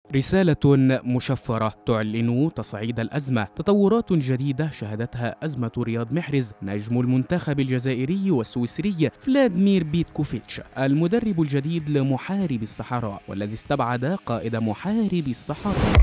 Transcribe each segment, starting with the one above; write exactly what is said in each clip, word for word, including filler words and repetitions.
رسالة مشفرة تعلن تصعيد الأزمة. تطورات جديدة شهدتها أزمة رياض محرز نجم المنتخب الجزائري والسويسري فلاديمير بيتكوفيتش المدرب الجديد لمحارب الصحراء، والذي استبعد قائد محارب الصحراء.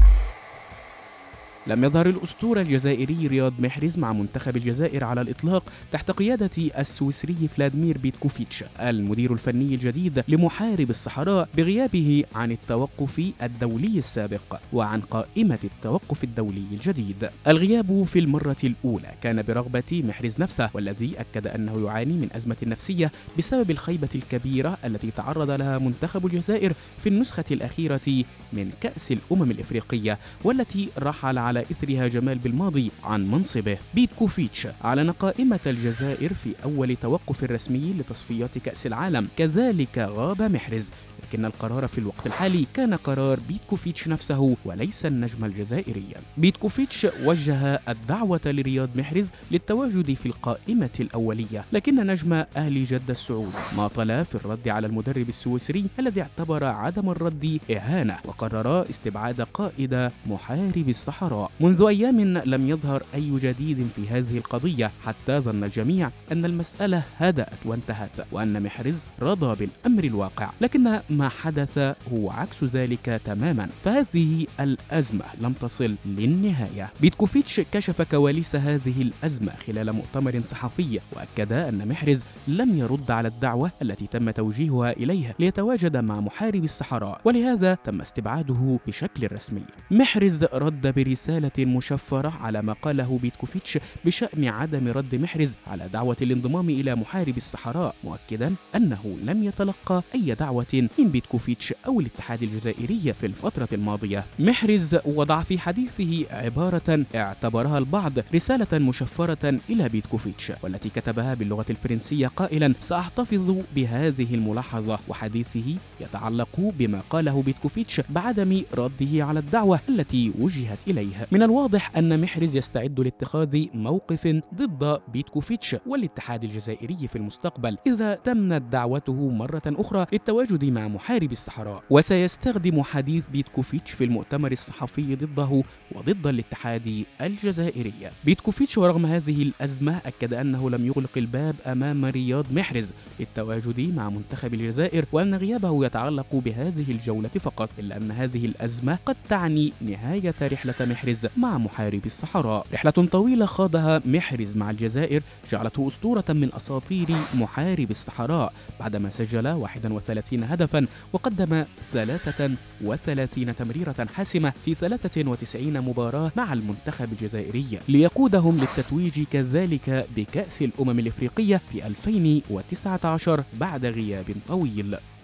لم يظهر الأسطورة الجزائري رياض محرز مع منتخب الجزائر على الإطلاق تحت قيادة السويسري فلاديمير بيتكوفيتش المدير الفني الجديد لمحارب الصحراء، بغيابه عن التوقف الدولي السابق وعن قائمة التوقف الدولي الجديد. الغياب في المرة الأولى كان برغبة محرز نفسه، والذي أكد أنه يعاني من أزمة نفسية بسبب الخيبة الكبيرة التي تعرض لها منتخب الجزائر في النسخة الأخيرة من كأس الأمم الإفريقية، والتي رحل على إثرها جمال بالماضي عن منصبه. بيتكوفيتش أعلن قائمة الجزائر في أول توقف رسمي لتصفيات كأس العالم، كذلك غاب محرز، لكن القرار في الوقت الحالي كان قرار بيتكوفيتش نفسه وليس النجم الجزائري. بيتكوفيتش وجه الدعوة لرياض محرز للتواجد في القائمة الأولية، لكن نجم أهلي جدة السعود ماطل في الرد على المدرب السويسري الذي اعتبر عدم الرد إهانة، وقرر استبعاد قائد محارب الصحراء. منذ أيام لم يظهر أي جديد في هذه القضية، حتى ظن الجميع أن المسألة هدأت وانتهت وأن محرز رضى بالأمر الواقع، لكن ما حدث هو عكس ذلك تماما، فهذه الأزمة لم تصل للنهاية. بيتكوفيتش كشف كواليس هذه الأزمة خلال مؤتمر صحفي، وأكد أن محرز لم يرد على الدعوة التي تم توجيهها إليه ليتواجد مع محارب الصحراء، ولهذا تم استبعاده بشكل رسمي. محرز رد برسالة مشفرة على ما قاله بيتكوفيتش بشأن عدم رد محرز على دعوة الانضمام إلى محارب الصحراء، مؤكدا أنه لم يتلقى أي دعوة من بيتكوفيتش أو الاتحاد الجزائري في الفترة الماضية. محرز وضع في حديثه عبارة اعتبرها البعض رسالة مشفرة إلى بيتكوفيتش، والتي كتبها باللغة الفرنسية قائلا: سأحتفظ بهذه الملاحظة. وحديثه يتعلق بما قاله بيتكوفيتش بعدم رده على الدعوة التي وجهت إليه. من الواضح أن محرز يستعد لاتخاذ موقف ضد بيتكوفيتش والاتحاد الجزائري في المستقبل إذا تمت دعوته مرة أخرى للتواجد مع محارب الصحراء، وسيستخدم حديث بيتكوفيتش في المؤتمر الصحفي ضده وضد الاتحاد الجزائري. بيتكوفيتش ورغم هذه الأزمة أكد أنه لم يغلق الباب أمام رياض محرز للتواجد مع منتخب الجزائر، وأن غيابه يتعلق بهذه الجولة فقط، إلا أن هذه الأزمة قد تعني نهاية رحلة محرز مع محارب الصحراء. رحلة طويلة خاضها محرز مع الجزائر جعلته أسطورة من أساطير محارب الصحراء، بعدما سجل واحد وثلاثين هدفا وقدم ثلاثة وثلاثين تمريرة حاسمة في ثلاثة وتسعين مباراة مع المنتخب الجزائري، ليقودهم للتتويج كذلك بكأس الأمم الإفريقية في ألفين وتسعة عشر بعد غياب طويل.